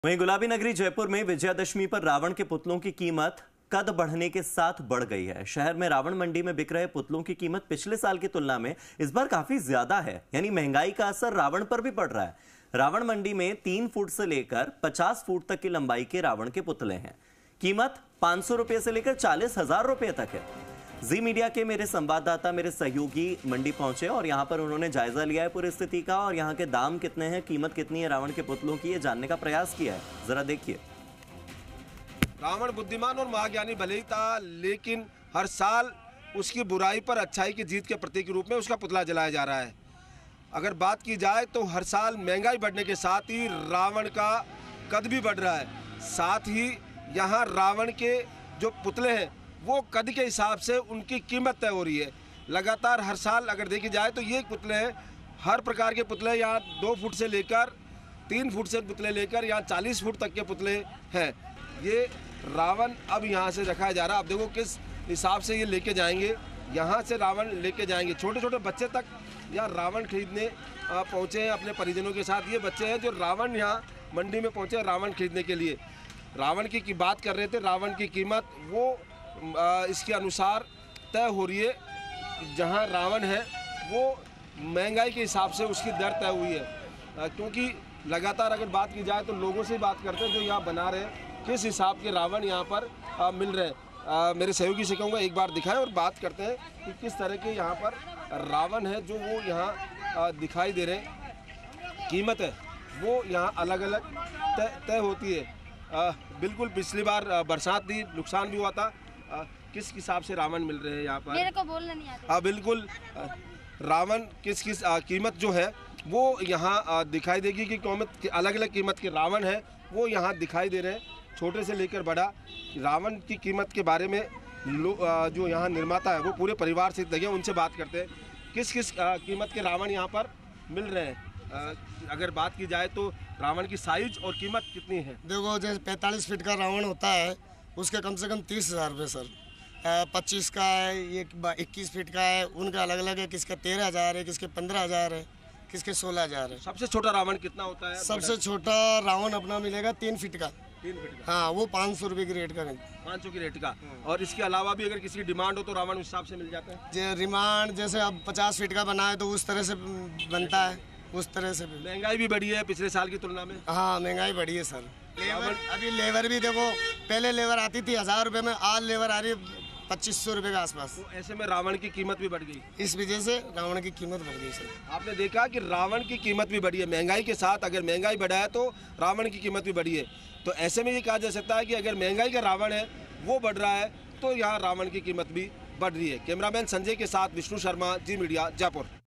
वहीं गुलाबी नगरी जयपुर में विजयादशमी पर रावण के पुतलों की कीमत कद बढ़ने के साथ बढ़ गई है। शहर में रावण मंडी में बिक रहे पुतलों की कीमत पिछले साल की तुलना में इस बार काफी ज्यादा है, यानी महंगाई का असर रावण पर भी पड़ रहा है। रावण मंडी में 3 फुट से लेकर 50 फुट तक की लंबाई के रावण के पुतले हैं। कीमत 500 रुपए से लेकर 40,000 रुपए तक है। जी मीडिया के मेरे संवाददाता, मेरे सहयोगी मंडी पहुंचे और यहां पर उन्होंने जायजा लिया है पूरी स्थिति का और यहां के दाम कितने हैं, कीमत कितनी है रावण के पुतलों की, ये जानने का प्रयास किया है। जरा देखिए। रावण बुद्धिमान और महाज्ञानी भले ही था, लेकिन हर साल उसकी बुराई पर अच्छाई की जीत के प्रतीक के रूप में उसका पुतला जलाया जा रहा है। अगर बात की जाए तो हर साल महंगाई बढ़ने के साथ ही रावण का कद भी बढ़ रहा है। साथ ही यहाँ रावण के जो पुतले हैं वो कद के हिसाब से उनकी कीमत तय हो रही है। लगातार हर साल अगर देखी जाए तो ये पुतले हैं, हर प्रकार के पुतले यहाँ 2 फुट से लेकर 3 फुट से पुतले लेकर यहाँ 40 फुट तक के पुतले हैं। ये रावण अब यहाँ से रखा जा रहा है। अब देखो किस हिसाब से ये लेके जाएंगे, यहाँ से रावण लेके जाएंगे। छोटे छोटे बच्चे तक यहाँ रावण खरीदने पहुँचे हैं अपने परिजनों के साथ। ये बच्चे हैं जो रावण यहाँ मंडी में पहुँचे हैं रावण खरीदने के लिए। रावण की बात कर रहे थे। रावण की कीमत वो इसके अनुसार तय हो रही है। जहाँ रावण है वो महंगाई के हिसाब से उसकी दर तय हुई है, क्योंकि लगातार अगर बात की जाए तो लोगों से बात करते हैं जो यहाँ बना रहे हैं किस हिसाब के रावण यहाँ पर मिल रहे हैं। मेरे सहयोगी से कहूँगा एक बार दिखाएं और बात करते हैं कि किस तरह के यहाँ पर रावण है जो वो यहाँ दिखाई दे रहे हैं। कीमत है वो यहाँ अलग अलग तय होती है। बिल्कुल पिछली बार बरसात थी, नुकसान भी हुआ था। किस हिसाब से रावण मिल रहे हैं यहाँ पर? मेरे को बोलना नहीं आता। हाँ बिल्कुल, रावण किस कीमत जो है वो यहाँ दिखाई देगी कि कीमत अलग अलग कीमत के रावण है वो यहाँ दिखाई दे रहे हैं। छोटे से लेकर बड़ा रावण की कीमत के बारे में जो यहाँ निर्माता है वो पूरे परिवार से लगे, उनसे बात करते हैं किस कीमत के रावण यहाँ पर मिल रहे हैं। अगर बात की जाए तो रावण की साइज और कीमत कितनी है? देखो, जैसे 45 फीट का रावण होता है उसके कम से कम 30,000 रुपये सर। 25 का है, ये 21 फीट का है, उनका अलग अलग है। किसका 13,000 है, किसके 15,000 है, किसके 16,000 है। सबसे छोटा रावण कितना होता है? सबसे छोटा रावण अपना मिलेगा 3 फीट का। 3 फीट का? हाँ, वो 500 रुपये की रेट का। 500 की रेट का। और इसके अलावा भी अगर किसी की डिमांड हो तो रावण उस हिसाब से मिल जाता है? डिमांड जैसे अब 50 फीट का बना है तो उस तरह से बनता है, उस तरह से भी। महंगाई भी बढ़ी है पिछले साल की तुलना में? हाँ, महंगाई बढ़ी है सर। अभी लेबर भी देखो, पहले लेबर आती थी 1000 रुपये में, आज लेबर आ रही है 2500 रुपये के आसपास। तो ऐसे में रावण की कीमत भी बढ़ गई। इस वजह से रावण की कीमत बढ़ गई सर। आपने देखा कि रावण की कीमत भी बढ़ी है महंगाई के साथ। अगर महंगाई बढ़ा है तो रावण की कीमत भी बढ़ी है। तो ऐसे में ये कहा जा सकता है कि अगर महंगाई का रावण है वो बढ़ रहा है तो यहाँ रावण की कीमत भी बढ़ रही है। कैमरामैन संजय के साथ विष्णु शर्मा, जी मीडिया, जयपुर।